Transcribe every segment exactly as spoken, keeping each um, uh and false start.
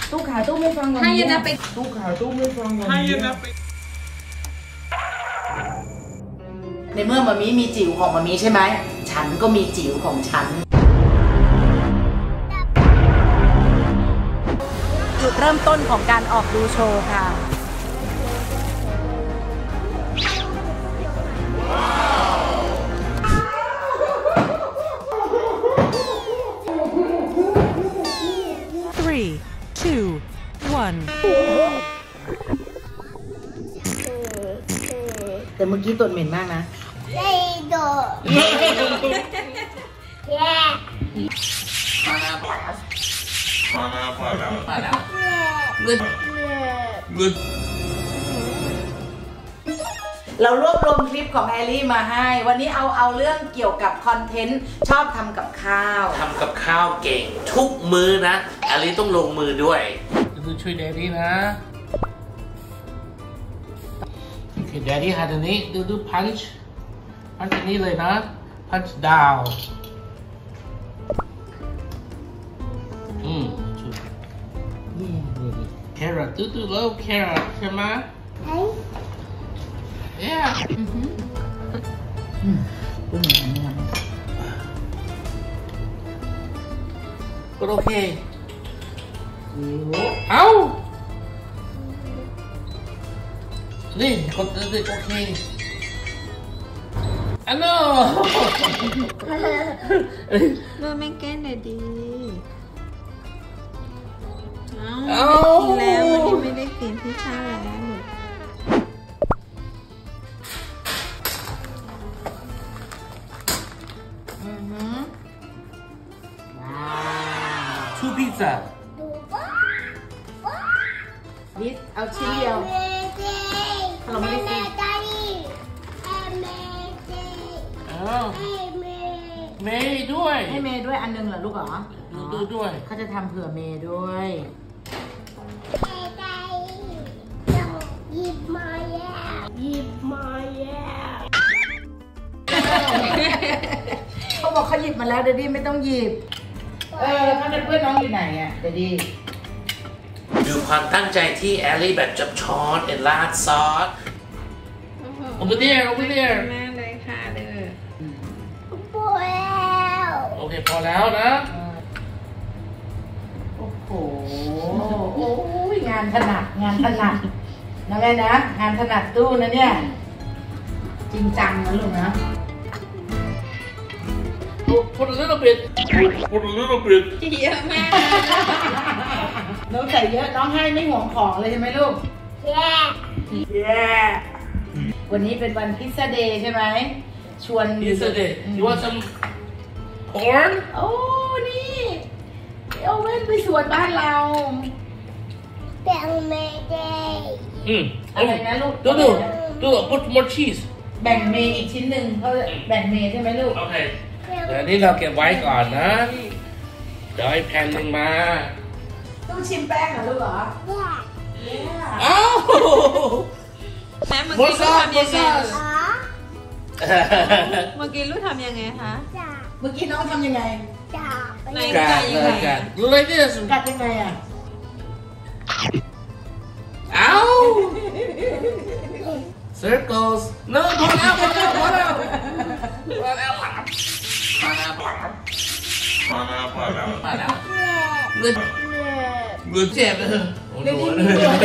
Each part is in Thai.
ตู้ขาตู้ไม่ฟังวันนี้ตู้ขาตู้ไม่ฟังวันนี้ในเมื่อมามีมีจิ๋วของมามีใช่ไหมฉันก็มีจิ๋วของฉันจุดเริ่มต้นของการออกดูโชว์ค่ะ three two one แต่เมื่อกี้ตดเหม็นมากนะไม่โดดแย่มาแล้วมาแล้วมาแล้วมาแล้วเงินเงินเรารวบรวมคลิปของแอลลี่มาให้วันนี้เอาเอาเรื่องเกี่ยวกับคอนเทนต์ชอบทำกับข้าวทำกับข้าวเก่งทุกมื้อนะแอลลี่ต้องลงมือด้วยดูช่วยแดดดี้นะโอเคแดดดี้หัดอันนี้ดูดูพันช์พันช์อันนี้เลยนะพันช์ดาวอืมแครอทดูดูแล้วแครอทใช่ไหมเย้ก็โอเคเอานี่คนเด็กโอเคอันนู้เริ่มไม่แก้เลยดีเอากินแล้ววันนี้ไม่ได้กินพิซซ่าแล้วทูพิซซ่านิดเอาชิ้นเดียวเราไม่ได้กินเมย์ด้วยให้เมย์ด้วยอันนึงเหรอลูกเหรอดูด้วยเขาจะทำเผื่อเมย์ด้วยหยิบมาแย่หยิบมาแย่เขาบอกเขาหยิบมาแล้วเดดดี้ไม่ต้องหยิบเออเขาจะเพื่อนน้องอยู่ไหนอ่ะเดดดี้ดูความตั้งใจที่แอลลี่แบบจับช้อนเอ็นราดซอสโอเปเดียร์โอเปเดียร์แม่เลยค่ะเลยพอแล้วโอเคพอแล้วนะโอ้โหโอ้ยงานถนัดงานถนัดนะแม่นะงานถนัดตู้นะเนี่ยจริงจังนะลูกนะ Put a little bit Put a little bit เยอะมากน้องใส่เยอะน้องให้ไม่ห่วงของเลยใช่ไหมลูกแย่แย่วันนี้เป็นวันพิซซ่าเดย์ใช่ไหมชวนพิซซ่าเดย์ You want some corn โอ้นี่เอาเว้นไปสวนบ้านเราแบ่งเมย์เดย์อืมอะไรนะลูกดูดูดู put more cheese แบ่งเมย์อีกชิ้นหนึ่งเขาแบ่งเมย์ใช่ไหมลูกโอเคเดี๋ยวนี้เราเก็บไว้ก่อนนะเดี๋ยวไอ้แผ่นหนึ่งมาต้องชิมแป้งเหรอลูกเหรอเอ้าแม่เมื่อกี้ลูกทำยังไงเมื่อกี้ลูกทำยังไงคะเมื่อกี้น้องทำยังไงไหนกัดยังไงกัดดูเลยเนี่ยกัดยังไงอ่ะเอ้า circles เริ่มพอแล้วพอแล้วพอแล้วพอแล้วมาแล้วมาแล้วมาแล้วมาแล้วมาแล้วเงินเงินเจ็บเลยเดดดี้มีหนวด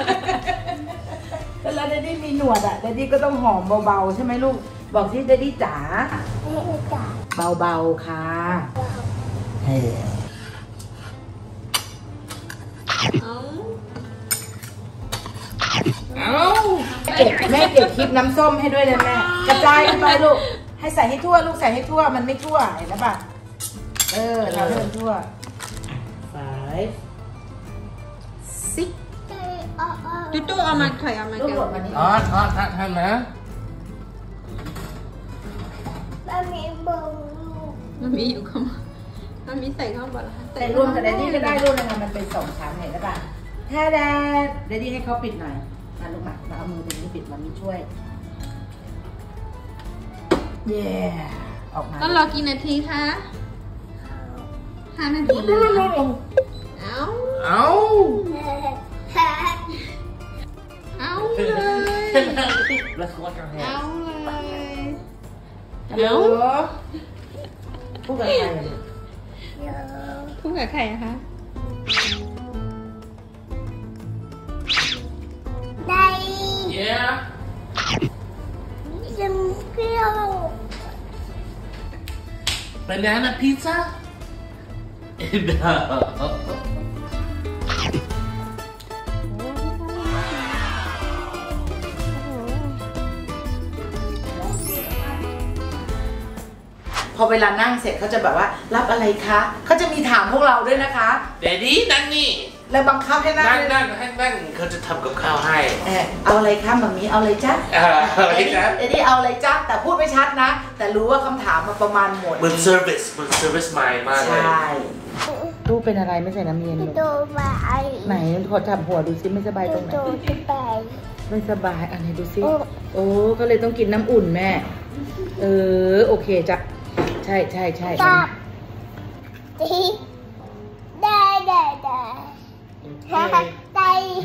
เวลาเดดดี้มีหนวดอ่ะเดดดี้ก็ต้องหอมเบาๆใช่ไหมลูกบอกที่เดดดี้จ๋าเบาๆค่ะเฮ้เอาเก็บแม่เก็บคลิปน้ำส้มให้ด้วยเลยแม่กระจายไปลูกให้ใส่ให้ทั่วลูกใส่ให้ทั่วมันไม่ทั่วเห็นไหมป่ะเออทำให้มันทั่ว five six ตุ๊ตุ๊เอามาถอยเอามาเกี่ยวอ๋อทอดทัดทันนะมันมีเบอร์มันมีอยู่ข้างมันมีใส่ข้างบนแต่รวมกับเดดดี้ก็ได้รวมกันมันเป็นสองชั้นเห็นไหมป่ะถ้าได้เดดดี้ให้เขาปิดหน่อยมาลูกมามาเอามือเดดดี้ปิดมันมีช่วยเย่ออกมาต้องรอกี่นาทีคะห้านาทีเอาเอา Let's wash our เอา hands. เลยฮัลโหลพูดกับใครอะพูดกับใครอะคะได้ Yeah. ยิมเปรี้ยว Banana pizza? No. พอเวลานั่งเสร็จเขาจะแบบว่ารับอะไรคะเขาจะมีถามพวกเราด้วยนะคะ Daddy นั่งนี่แล้วบังคับให้นั่งนั่งด้วยนั่งให้นั่งเขาจะทำกับข้าวให้เออเอาอะไรคะมัมมี่เอาอะไรจ๊ะเอออะไรนะเอ็ดดี้เอาอะไรจ๊ะแต่พูดไม่ชัดนะ แต่รู้ว่าคำถามมาประมาณหมดเหมือน service เหมือน service mind มากเลยใช่ตู้เป็นอะไรไม่ใส่น้ำเย็นลูกโดนมาไอไหนขอจับหัวดูซิไม่สบายตรงไหนโดนที่ไปไม่สบายอะไรดูซิโอ้โอ้ก็เลยต้องกินน้ำอุ่นแม่เออโอเคจ้ะใช่ใช่ใช่จับดีได้ได้ได้ได้ได้ได้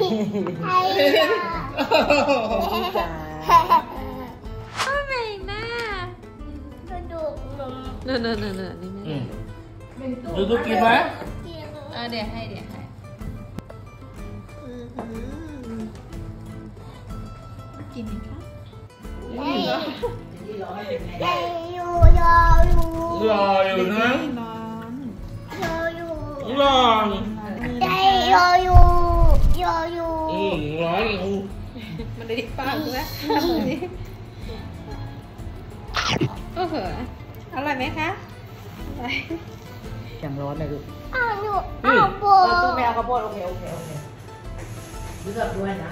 ทำไมหน้ากระดูกนมเนอะเนอะเนอะเนอะนี่ไม่อืได้มดูดูกินไหมกินเออเดี๋ยวให้เดี๋ยวให้อือหือกินไหมคะได้ได้อยู่รออยู่รออยู่นะร้อนรออยู่รอได้รออยู่รออยู่อืมร้อนอยู่มันได้ดิปากนะทำแบบนี้โอ้โหอร่อยไหมคะอร่อยอย่างร้อนเลยลูกอ้าวหนูอ้าวโบเออตู้ไม่เอาข้าวโพดโอเคโอเคโอเครู้จักด้วยนะ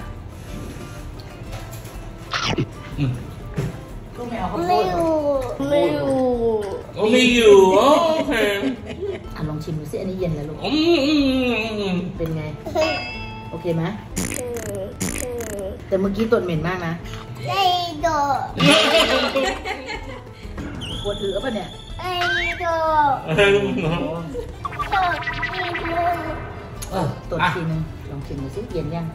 อืมตู้ไม่เอาข้าวโพไม่ดอยู่ไม่อยู่โอ้มีอยู่โอเคอ่ะลองชิมดูสิอันนี้เย็นแล้วลูกอืมอืมอืมเป็นไงโอเคไหมแต่เมื่อกี้ตดเหม็นมากนะได้โดปวดอือป่ะเนี่ยได้โดเออโดอีกมือเออตดทีนึงลองชิมดูสิเย็นยัง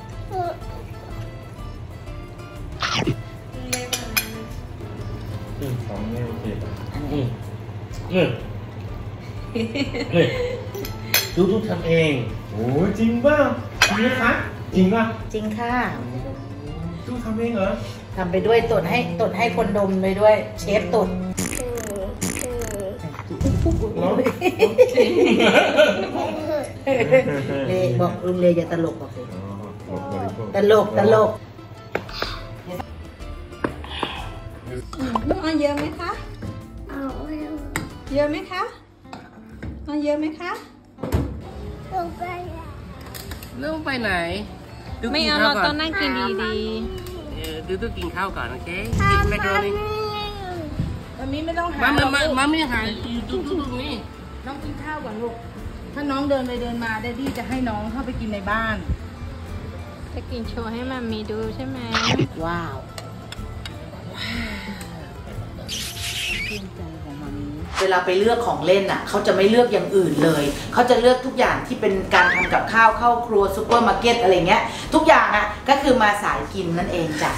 อืมสองนิ้วโอเคอันอืนี้มอืมนี่ดูดูทำเองโอ้จริงป่ะจริงไหมคะจริงป่ะจริงค่ะดูทำเองเหรอทำไปด้วยตดให้ตดให้คนดมไปด้วย เชฟตดเนาะเลบอกลุงเลอย่าตลกบอกสิตลกตลกน้องเอาเยอะไหมคะเอาเร็วเยอะไหมคะเอาเยอะไหมคะลงไปอ่ะเริ่มไปไหนไม่เอาเราต้องนั่งกินดีเออดูดูกินข้าวก่อนโอเคทำกินมัแมนคโรนีมันมีไม่ต้องหามามามาหรอกมาไม่หายดูดูดูนี่น้องกินข้าวก่อนลูก ถ้าน้องเดินไปเดินมาได้พี่จะให้น้องเข้าไปกินในบ้านๆจะกินโชว์ให้มันมีดูใช่ไหมว้าวชื่นใจของมามีเวลาไปเลือกของเล่นอ่ะเขาจะไม่เลือกอย่างอื่นเลย เขาจะเลือกทุกอย่างที่เป็นการทำกับข้าวเข้าครัวซูเปอร์มาร์เก็ตอะไรเงี้ย ทุกอย่างอ่ะก็คือมาสายกินนั่นเองจ้ะ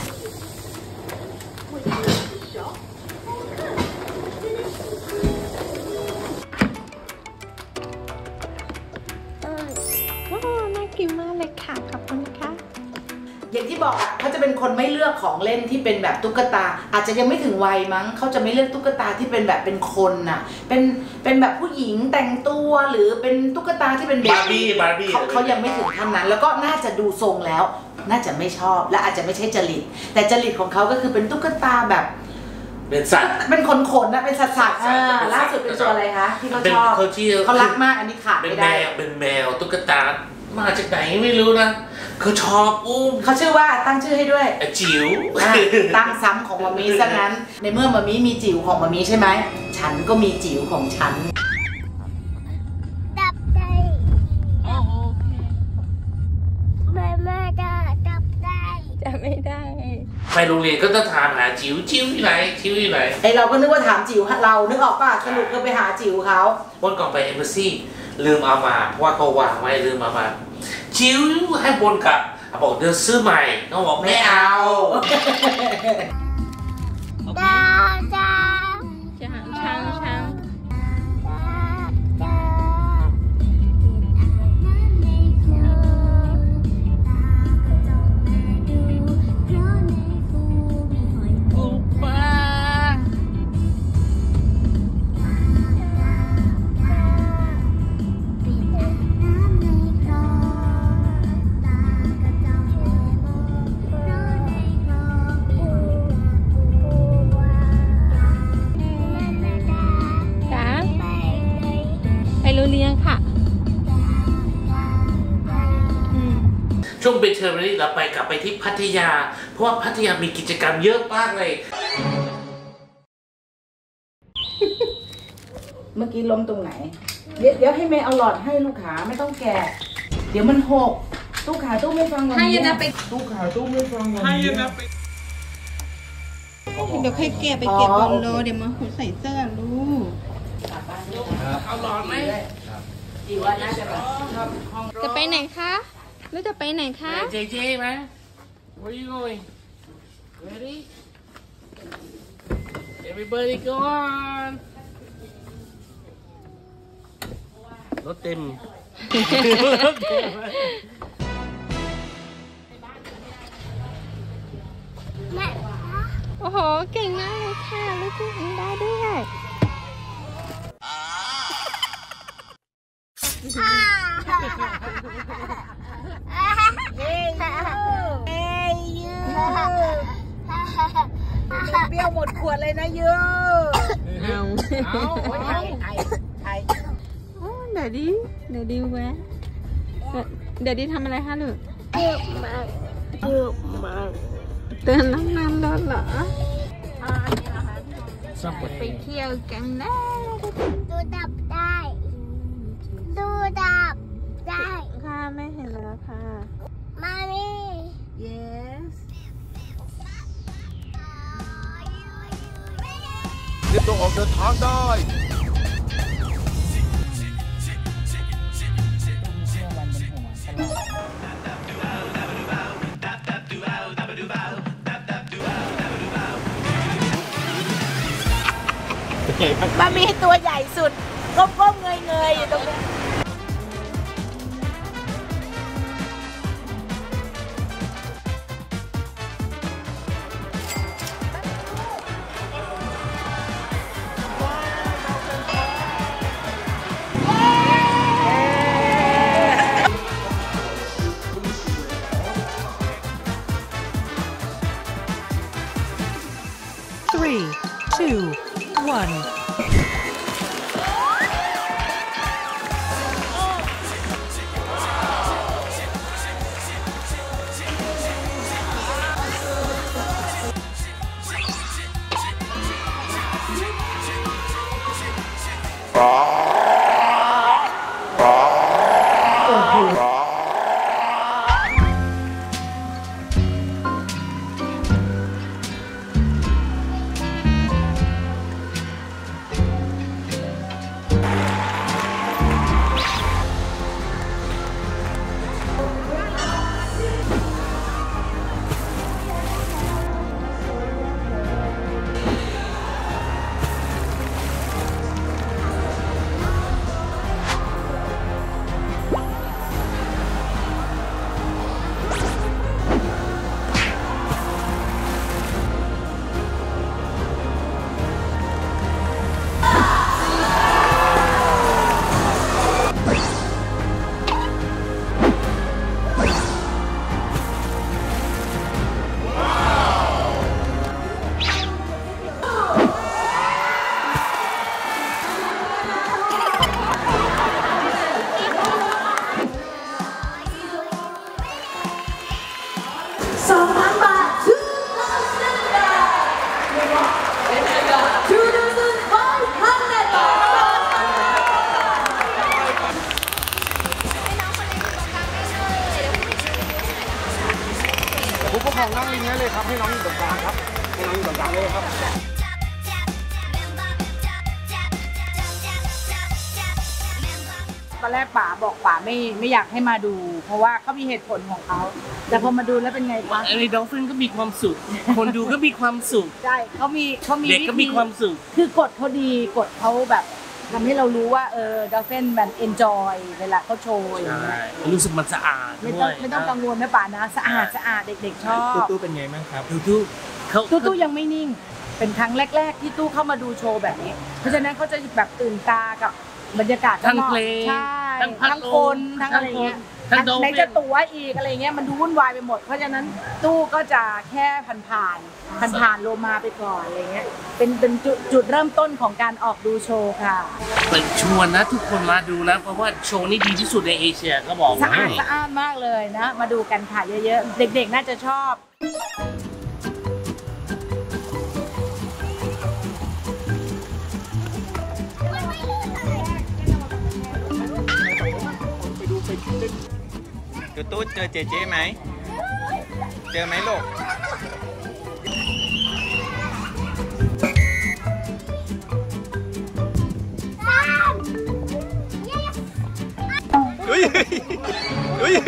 ว้าวน่ากินมากเลยค่ะขอบคุณค่ะอย่างที่บอกอ่ะเขาจะเป็นคนไม่เลือกของเล่นที่เป็นแบบตุ๊กตา อาจจะยังไม่ถึงวัยมั้งเขาจะไม่เลือกตุ๊กตาที่เป็นแบบเป็นคนน่ะ เป็นเป็นแบบผู้หญิงแต่งตัวหรือเป็นตุ๊กตาที่เป็นเบบาร์บี้บาร์บี้เขาเขายังไม่ถึงขั้นนั้น แล้วก็น่าจะดูทรงแล้ว น่าจะไม่ชอบและอาจจะไม่ใช่จริตแต่จริตของเขาก็คือเป็นตุ๊กตาแบบเป็นสัตว์เป็นขนขนๆนะเป็นสัตว์สัตว์อ่าล่าสุดเป็นตัวอะไรคะที่เขาชอบเขาที่เขารักมากอันนี้ขาดเป็นไม่แมได้วเป็นแมวตุ๊กตามาจากไหนไม่รู้นะเขาชอบอุ้มเขาชื่อว่าตั้งชื่อให้ด้วยอ่ะจิ๋วอ่ะตั้งซ้ำของมามีซะงั้น ในเมื่อมามีมีจิ๋วของมามีใช่ไหมฉันก็มีจิ๋วของฉันดับได้โอเคแม่แม่จะดับได้จะไม่ได้ไปโรงเรียนก็ต้องถามหาจิ๋วจิ๋วที่ไหนจิ๋วที่ไหนไอเราก็นึกว่าถามจิ๋วเรานึกออกป่ะสรุปก็ไปหาจิ๋วเขาวันก่อนไปเอมบาซีลืมเอามาเพราะว่าเขาวางไว้ลืมเอามาจิ๋วให้บนกับอาบอกเดินซื้อใหม่น้องบอกไม่เอาจ้าจ้าช้างช้างช้างอุปารู้เรียงค่ะช่วงปิดเทอมนี้เราไปกลับไปที่พัทยาเพราะว่าพัทยามีกิจกรรมเยอะมากเลยเมื่อกี้ล้มตรงไหนเดี๋ยวเดี๋ยวให้แม่เอาหลอดให้ลูกขาไม่ต้องแกะเดี๋ยวมันหกตู้ขาตู้ไม่ฟังวันนี้ให้นะไปตู้ขาตู้ไม่ฟังวันนี้ให้นะไปเดี๋ยวค่อยแกะไปเก็บบนโลเดี๋ยวมาหุใส่เสื้อลูกเอาหลอดไหมดีว่าน่าจะแบบห้องจะไปไหนคะหรือจะไปไหนคะเจเจไหม Where you going Ready Everybody go on รถเต็มแม่โอ้โหเก่งมากเลยค่ะลูกทำได้ด้วยเปรี้ยวหมดขวดเลยนะยูเอาเอาไอไอไอเดี๋ยวดิเดี๋ยวดิแวะเดี๋ยวดิทำอะไรคะลูกเยอะมากเยอะมากเตือนน้ำน้ำแล้วเหรอไปเที่ยวกันแล้วดูดับได้ดูดับได้ค่ะไม่เห็นแล้วค่ะมามี yes เตรียมตัวออกเดินทางได้มามีตัวใหญ่สุดก้มๆเงยๆอยู่ตรงนี้ Three, two, one. ผู้ปกครองนั่งริมนี้เลยครับให้น้องอยู่ตรงกลางครับให้น้องอยู่ตรงกลางเลยครับตอนแรกป๋าบอกป๋าไม่ไม่อยากให้มาดู เพราะว่าเขามีเหตุผลของเขาแต่พอมาดูแล้วเป็นไงคะไอ้ดอลฟินก็มีความสุขคนดูก็มีความสุขใช่เขามีเขามีเด็กก็มีความสุขคือกฎเขาดีกฎเขาแบบทำให้เรารู้ว่าเออดอลฟินแบบเอนจอยเวลาเขาโชว์อย่างเงี้ยรู้สึกมันสะอาดไม่ต้องไม่ต้องกังวลนะป๋านะสะอาดสะอาดเด็กๆชอบตู้เป็นไงบ้างครับตู้เขาตู้ยังไม่นิ่งเป็นครั้งแรกๆที่ตู้เข้ามาดูโชว์แบบนี้เพราะฉะนั้นเขาจะแบบตื่นตากับบรรยากาศทั้งเพลงใช่ทั้งคนทั้งอะไรเงี้ยไหนจะตั๋วอีกอะไรเงี้ยมันดูวุ่นวายไปหมดเพราะฉะนั้นตู้ก็จะแค่ผ่านผ่านผ่านผ่านโลมาไปก่อนอะไรเงี้ยเป็นเป็นจุดจุดเริ่มต้นของการออกดูโชว์ค่ะเปิดชวนนะทุกคนมาดูแล้วเพราะว่าโชว์นี้ดีที่สุดในเอเชียก็บอกสะอาดสะอาดมากเลยนะมาดูกันค่ะเยอะๆเด็กๆน่าจะชอบตู้ตู้เจอเจเจไหมเจอไหมลูกเฮ้ยเฮ้ย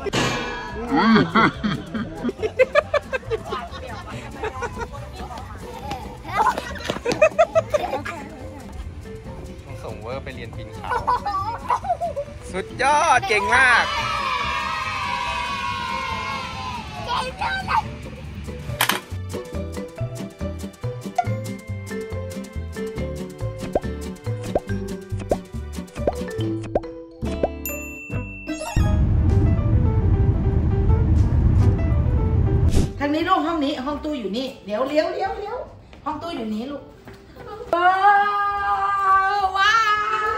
ส่งเวอร์ไปเรียนปีนเขาสุดยอดเก่งมากทางนี้ลูกห้องนี้ห้องตู้อยู่นี่เดี๋ยวเลี้ยวเลี้ยวเลี้ยวห้องตู้อยู่นี้ลูกว้าวว้าว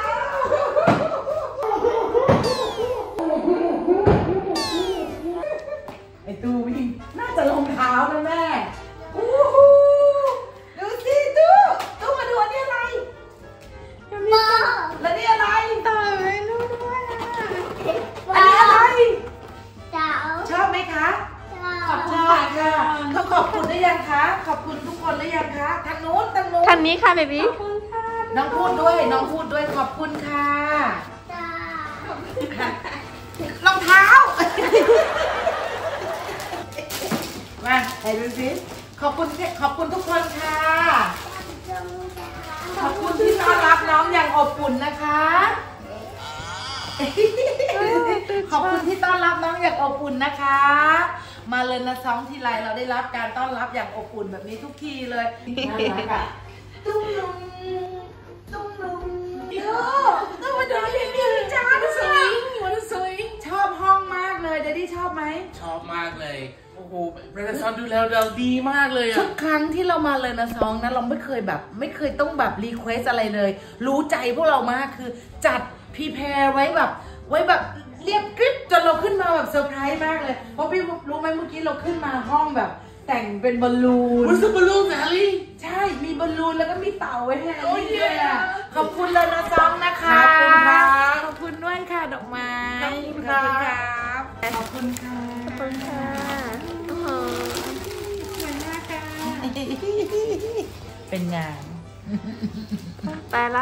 ไอตู้วิ่งน่าจะรองเท้านะแม่อู้หูดูสิตู้ตู้มาดูอันนี้อะไรแล้วนี่อะไรต่อเลยลูกด้วยอันนี้อะไรชอบไหมคะขอบคุณค่ะเขาขอบคุณได้ยังคะขอบคุณทุกคนได้ยังคะทางนู้นทางนู้นทางนี้ค่ะเบบี้น้องพูดด้วยน้องพูดด้วยขอบคุณค่ะรองเท้ามาไหนดูสิขอบคุณขอบคุณทุกคนค่ะขอบคุณที่ต้อนรับน้องอย่างอบอุ่นนะคะขอบคุณที่ต้อนรับน้องอย่างอบอุ่นนะคะมาเลยนะซ้องทีไรเราได้รับการต้อนรับอย่างอบอุ่นแบบนี้ทุกทีเลยน่ารักอ่ะตุ้มลุงตุ้มลุงโย่ต้องมาดูเรียนดีจ้าสวยวันสวยชอบห้องมากเลยเดดดี้ชอบไหมชอบมากเลยโอ้โหเรนซอนดูแล้วเราดีมากเลยอะทุกครั้งที่เรามาเลยนะซ้องนะเราไม่เคยแบบไม่เคยต้องแบบรีเควสอะไรเลยรู้ใจพวกเรามากคือจัดพรีแพร์ไว้แบบไว้แบบเรียบกริบจนเราขึ้นมาแบบเซอร์ไพรส์มากเลยเพราะพี่รู้ไหมเมื่อกี้เราขึ้นมาห้องแบบแต่งเป็นบอลลูนมันเป็นบอลลูนแฮร์รี่ใช่มีบอลลูนแล้วก็มีเต่าไว้แฮร์รี่ด้วยอ่ะขอบคุณเลยนะซ้องนะคะขอบคุณครับขอบคุณด้วยค่ะดอกไม้ขอบคุณครับขอบคุณค่ะขอบคุณค่ะโอ้โหสวยมากค่ะเป็นงานไปละ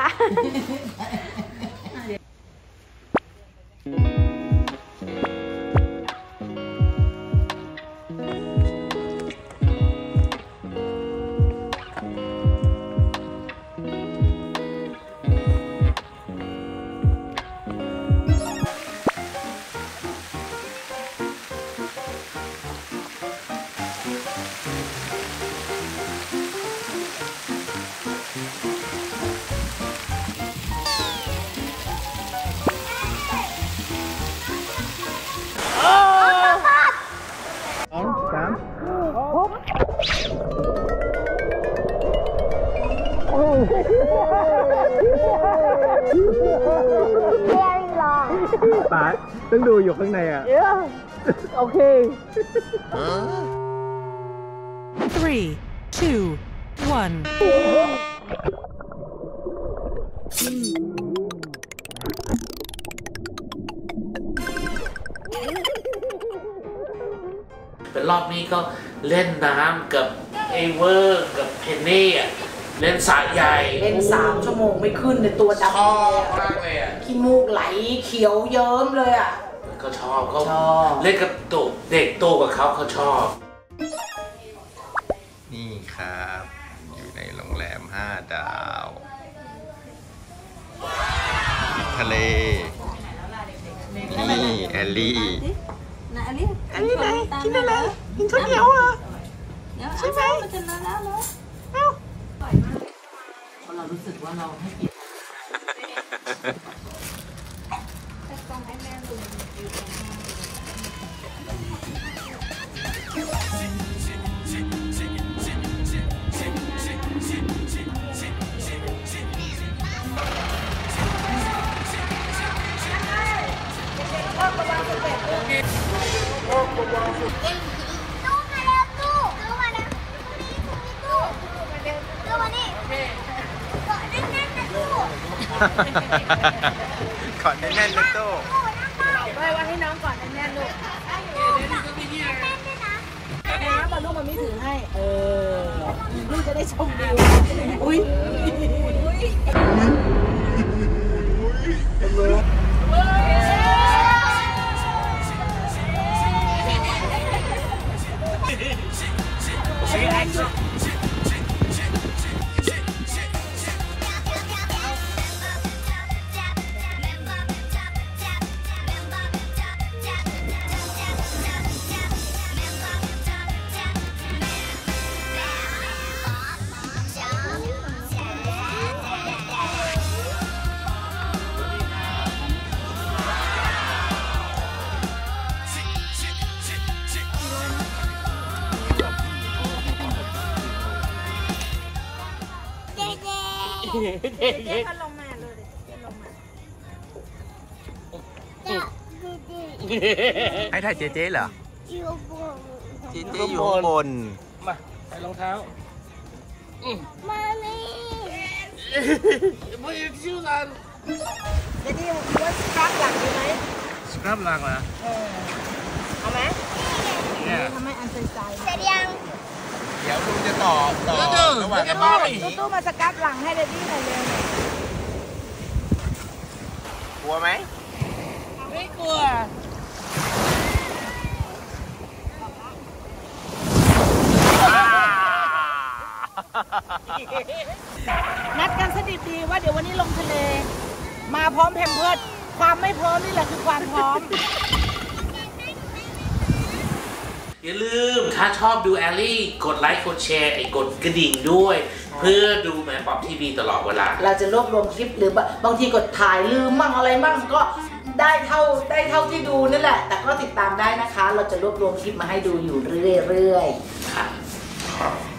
ป๋าต้องดูอยู่ข้างในอ่ะโอเค three two one แต่รอบนี้ก็เล่นน้ำกับเอเวอร์กับเพนนี่อ่ะเล่นสระใหญ่เล่นสามชั่วโมงไม่ขึ้นในตัวดำชอบมากเลยอ่ะขี้ขี้มูกไหลเขียวเยิ้มเลยอ่ะเขาชอบเขาชอบเล่นกับโตเด็กโตกับเขาเขาชอบนี่ครับอยู่ในโรงแรมห้าดาวทะเลนี่แอลลี่ไหนอลี่อันนี้ไหนกินอะไรกินข้าวเหนียวเหรอใช่ไหมมันจะนานแล้วเหรอเอ้าเรารู้สึกว่าเราให้เกียรติแต่กองให้แม่ดูกอดแน่นๆนะโต้ไว้ว่าให้น้องกอดแน่นๆลูกน้ำมาลูกมันไม่ถือให้เออลูกจะได้ชมวิวอุ้ยเจ๊เขาลงมาเลยเจ๊ลงมาให้ถ่ายเจ๊ๆเหรออยู่บนเจ๊ๆอยู่ข้างบนมาใส่รองเท้ามานี่ไม่ชื่อกันเดี๋ยวนี้ว่าสครับหลังดีไหมสครับหลังเหรอเออเอาไหมเนี่ยทำให้อันใสๆเสร็จยังเดี๋ยวลุงจะต่อต่อระหว่างกันตู้ตู้มาสครับหลังให้เดดี้หน่อยเลยกลัวไหมไม่กลัวนัดกันสนิทดีว่าเดี๋ยววันนี้ลงทะเลมาพร้อมแพมเพิร์สความไม่พร้อมนี่แหละคือความพร้อมอย่าลืมถ้าชอบดูแอลลี่กดไลค์กดแชร์ไอ้กดกระดิ่งด้วยเพื่อดูแมนป๊อปทีวีตลอดเวลาเราจะรวบรวมคลิปหรือบางทีกดถ่ายลืมมั่งอะไรมั่งก็ได้เท่าได้เท่าที่ดูนั่นแหละแต่ก็ติดตามได้นะคะเราจะรวบรวมคลิปมาให้ดูอยู่เรื่อยๆค่ะ